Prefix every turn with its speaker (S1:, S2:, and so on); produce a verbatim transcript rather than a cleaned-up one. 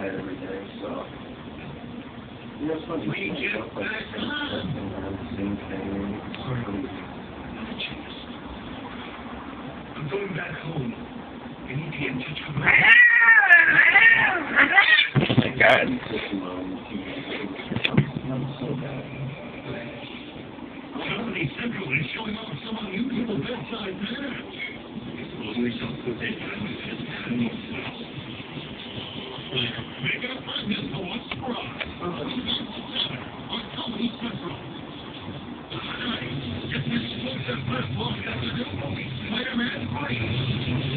S1: quiet every day, so. You know, it's funny. We just back on the same thing.
S2: I'm going back home. I need to get in touch with my...
S1: Oh my God. I'm so bad.
S2: Somebody Central is showing off some unusual bedside manner. Supposedly some food. Making a pregnant for what's wrong. On Comedy Central. Tonight, get this exclusive first look at the new movie, Spider-Man three.